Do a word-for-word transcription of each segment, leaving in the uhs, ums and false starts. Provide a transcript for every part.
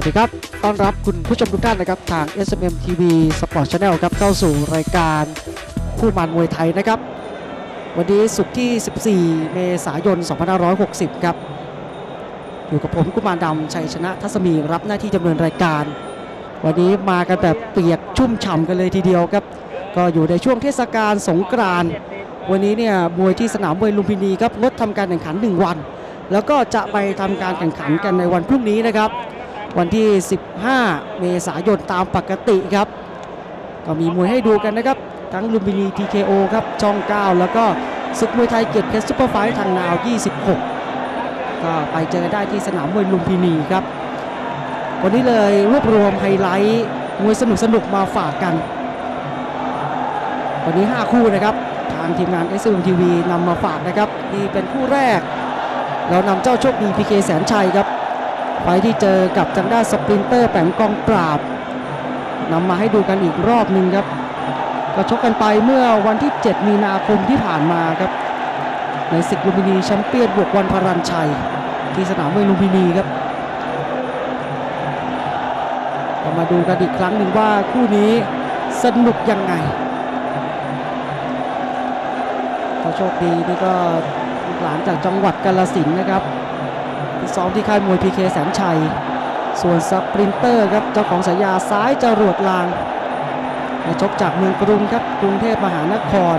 ดีครับต้อนรับคุณผู้ชมทุกท่านนะครับทาง เอส เอ็ม เอ็ม ที วี Sport Channel ครับเข้าสู่รายการคู่มันมวยไทยนะครับวันนี้ศุกร์ที่สิบสี่เมษายนสองพันห้าร้อยหกสิบครับอยู่กับผมกุมารดำชัยชนะทัศมีรับหน้าที่ดำเนินรายการวันนี้มากันแบบเปียกชุ่มฉ่ำกันเลยทีเดียวครับก็อยู่ในช่วงเทศกาลสงกรานต์วันนี้เนี่ยมวยที่สนามมวยลุมพินีครับงดทำการแข่งขันหนึ่งวันแล้วก็จะไปทำการแข่งขันกันในวันพรุ่งนี้นะครับวันที่สิบห้าเมษายนตามปกติครับก็มีมวยให้ดูกันนะครับทั้งลุมพินี ที เค โอ ครับช่องเก้าแล้วก็ศึกมวยไทยเกียรติเพชรซุปเปอร์ไฟท์ทางนาวยี่สิบหกก็ไปเจอได้ที่สนามมวยลุมพินีครับวันนี้เลยรวบรวมไฮไลท์มวยสนุกๆมาฝากกันวันนี้ห้าคู่นะครับทางทีมงาน เอส เอ็ม ที วี นำมาฝากนะครับนี่เป็นคู่แรกเรานำเจ้าโชคดี พี เค แสนชัยครับไฟที่เจอกับทางด้านสปรินเตอร์แปงกองปราบนำมาให้ดูกันอีกรอบหนึ่งครับก็ชกกันไปเมื่อวันที่เจ็ดมีนาคมที่ผ่านมาครับในศึกลุมพินีแชมเปี้ยนบวกวันพรัญชัยที่สนามมวยลุมพินีครับก็มาดูกันอีกครั้งหนึ่งว่าคู่นี้สนุกยังไงก็โชคดีนี่ก็หลานจากจังหวัดกาฬสินธุ์นะครับที่ซ้อมที่ค่ายมวย พี เค แสนชัยส่วนสปรินเตอร์ครับเจ้าของฉายาซ้ายจรวดลางมาชกจากเมืองกรุงครับกรุงเทพมหานคร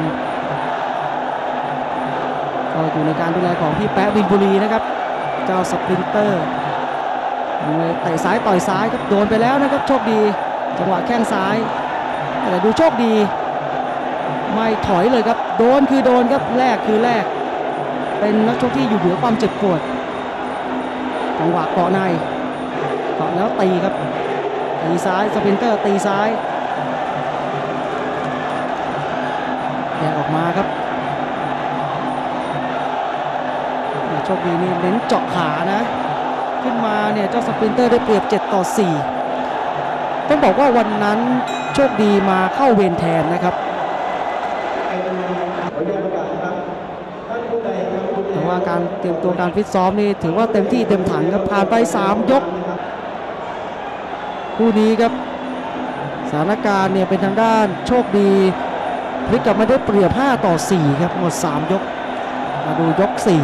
ก็อยู่ในการดูแลของพี่แป๊ะบินบุรีนะครับเจ้าสปรินเตอร์มวยเตะซ้ายต่อยซ้ายครับโดนไปแล้วนะครับโชคดีจังหวะแข้งซ้ายแต่ดูโชคดีไม่ถอยเลยครับโดนคือโดนครับแรกคือแรกเป็นนักชกที่อยู่เหนือความเจ็บปวดจังหวะเกาะในเกาะแล้วตีครับตีซ้ายสปรินเตอร์ตีซ้ายแยกออกมาครับโชคดีนี่เน้นเจาะขานะขึ้นมาเนี่ยเจ้าสปรินเตอร์ได้เปรียบเจ็ดต่อสี่ต้องบอกว่าวันนั้นโชคดีมาเข้าเวรแทนนะครับแต่ว่าการเตรียมตัวการฟิตซ้อมนี่ถือว่าเต็มที่เต็มถังครับผ่านไปสามยกคู่นี้ครับสถานการณ์เนี่ยเป็นทางด้านโชคดีพลิกกลับมาได้เปรียบห้าต่อสี่ครับหมดสามยกมาดูยกสี่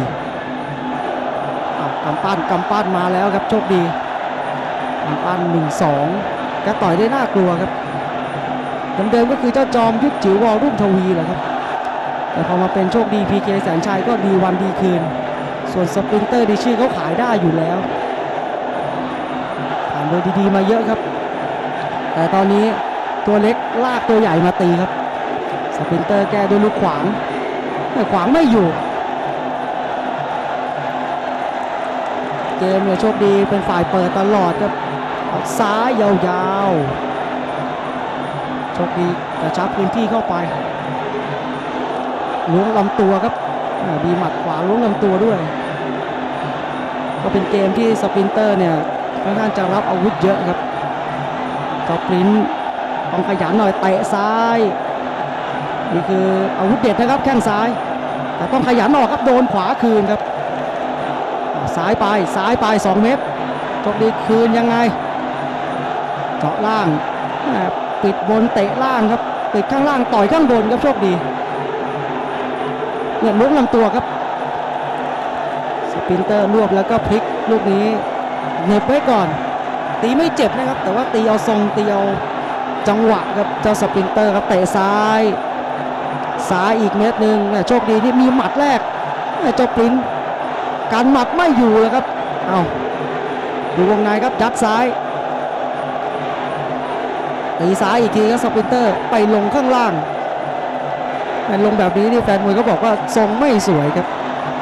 กำปั้นกำปั้นมาแล้วครับโชคดีกำปั้นหนึ่งสองก็ต่อยได้น่ากลัวครับเดิมๆก็คือเจ้าจอมยุทธจิ๋ววอรุ่งทวีแหละครับแต่พอมาเป็นโชคดี พี เค แสนชัยก็ดีวันดีคืนส่วนสปรินเตอร์ดีชื่อเขาขายได้อยู่แล้วผ่านโดยดีๆมาเยอะครับแต่ตอนนี้ตัวเล็กลากตัวใหญ่มาตีครับสปรินเตอร์แก้ด้วยลูกขวางแต่ขวางไม่อยู่เกมเนี่ยโชคดีเป็นฝ่ายเปิดตลอดครับออกซ้ายยาวๆโชคดีกระชับพื้นที่เข้าไปล้วงลำตัวครับมีหมัดขวาล้วงลำตัวด้วยก็เป็นเกมที่สปรินเตอร์เนี่ยค่อนข้างจะรับอาวุธเยอะครับสปรินต้องขยันหน่อยเตะซ้ายนี่คืออาวุธเด็ดนะครับแข้งซ้ายแต่ต้องขยันออกครับโดนขวาคืนครับซ้ายไปซ้ายไปสองเมตรโชคดีคืนยังไงเจาะล่างปิดบนเตะล่างครับปิดข้างล่างต่อยข้างบนครับโชคดีเนี่ยล้วงลำตัวครับสปรินเตอร์รวบแล้วก็พลิกลูกนี้เหน็บไว้ก่อนตีไม่เจ็บนะครับแต่ว่าตีเอาทรงตีเอาจังหวะครับเจ้าสปรินเตอร์ครับเตะซ้ายซ้ายอีกเม็ดหนึ่งโชคดีที่มีหมัดแรกเจ้าปรินการหมัดไม่อยู่เลยครับเอาดูวงในครับยัดซ้ายตีซ้ายอีกทีครับสปรินเตอร์ไปลงข้างล่างแต่ลงแบบนี้นี่แฟนมวยก็บอกว่าทรงไม่สวยครับ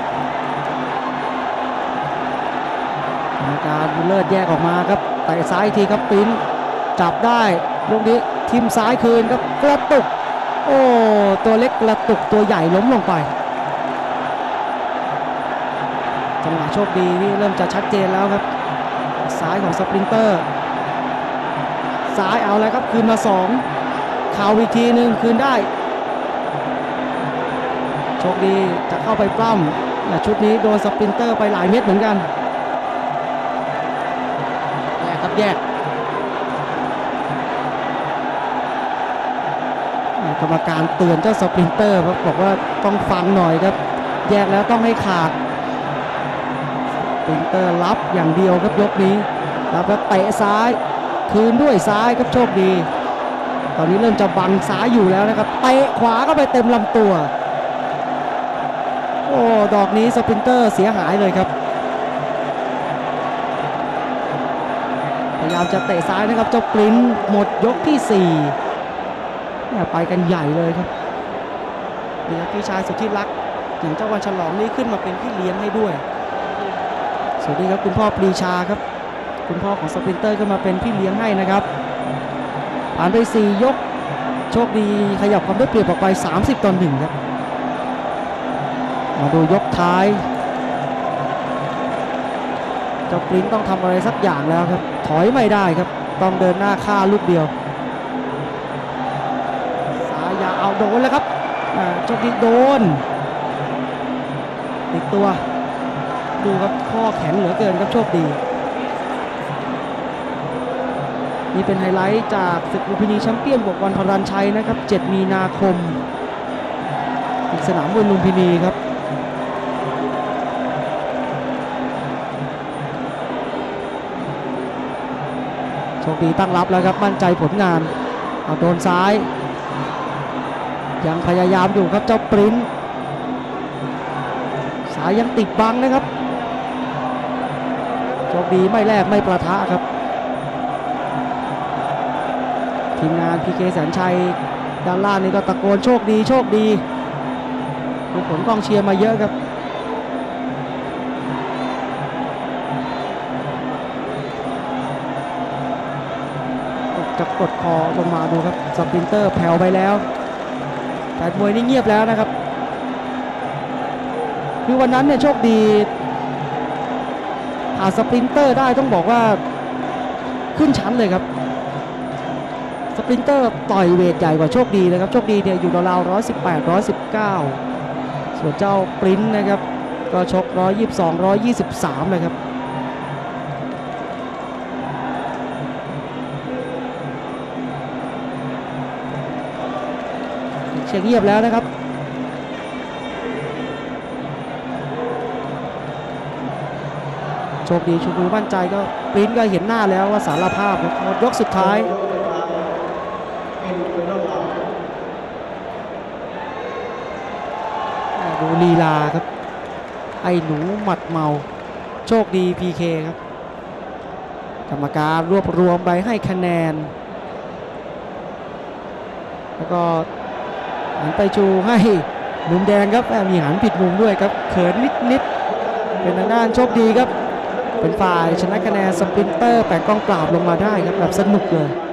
กรรมการบุญเลิศแยกออกมาครับเตะซ้ายอีกทีครับปรินจับได้ลูกนี้ทิมซ้ายคืนครับกระตุกโอ้ตัวเล็กกระตุกตัวใหญ่ล้มลงไปจังหวะโชคดีนี่เริ่มจะชัดเจนแล้วครับซ้ายของสปรินเตอร์ซ้ายเอาอะไรครับคืนมาสองเข่าอีกทีหนึ่งคืนได้โชคดีจะเข้าไปปล้ำชุดนี้โดนสปรินเตอร์ไปหลายเม็ดเหมือนกัน ครับแยกกรรมการเตือนเจ้าสปรินเตอร์ครับบอกว่าต้องฟังหน่อยครับแยกแล้วต้องให้ขาดสปรินเตอร์รับอย่างเดียวครับยกนี้รับแล้วเตะซ้ายคืนด้วยซ้ายครับโชคดีตอนนี้เริ่มจะบังซ้ายอยู่แล้วนะครับเตะขวาเข้าไปเต็มลำตัวโอ้ดอกนี้สปรินเตอร์เสียหายเลยครับพยายามจะเตะซ้ายนะครับเจ้าปรินหมดยกที่สี่เนี่ยไปกันใหญ่เลยครับนี่ครับพี่ชายสุดที่รักอย่างเจ้าวันฉลองนี่ขึ้นมาเป็นพี่เลี้ยงให้ด้วยสวัสดีครับคุณพ่อปรีชาครับคุณพ่อของสปรินเตอร์ก็มาเป็นพี่เลี้ยงให้นะครับผ่านไปสี่ยกโชคดีขยับความได้เปรียบออกไปสามสิบต่อหนึ่งครับมาดูยกท้ายเจ้าปรินต้องทำอะไรสักอย่างแล้วครับถอยไม่ได้ครับต้องเดินหน้าฆ่าลูกเดียวสายยาเอาโดนแล้วครับโชคดีโดนติดตัวดูครับข้อแข็งเหลือเกินครับโชคดีนี่เป็นไฮไลท์จากศึกลุมพินีแชมเปี้ยนบวกวันพรัญชัยนะครับเจ็ดมีนาคมที่สนามมวยลุมพินีครับโชคดีตั้งรับแล้วครับมั่นใจผลงานเอาโดนซ้ายยังพยายามอยู่ครับเจ้าปรินสายยังติดบังนะครับโชคดีไม่แลกไม่ประทะครับทีมงานพีเคแสนชัยด้านล่างนี่ก็ตะโกนโชคดีโชคดีมีผลกองเชียร์มาเยอะครับจะกดคอลงมาดูครับสปรินเตอร์แผ่วไปแล้วแฟนมวยนี่เงียบแล้วนะครับคือวันนั้นเนี่ยโชคดีผ่านสปรินเตอร์ได้ต้องบอกว่าขึ้นชั้นเลยครับสปรินเตอร์ต่อยเวทใหญ่กว่าโชคดีนะครับโชคดีเนี่ยอยู่ราวๆร้อยสิบแปดร้อยสิบเก้าส่วนเจ้าปรินนะครับก็ชกร้อยยี่สิบสองร้อยยี่สิบสามเลยครับเชียงเงียบแล้วนะครับโชคดีชูมือมั่นใจก็ปรินก็เห็นหน้าแล้วว่าสารภาพหมดยกสุดท้ายดูลีลาครับไอ้หนูหมัดเมาโชคดี พี เค ครับกรรมการรวบรวมไปให้คะแนนแล้วก็หันไปชูให้มุมแดงครับมีหันผิดมุมด้วยครับเขินนิดๆเป็นทางด้านโชคดีครับเป็นฝ่ายชนะคะแนนสปรินเตอร์แปะกองปราบลงมาได้ครับแบบสนุกเลย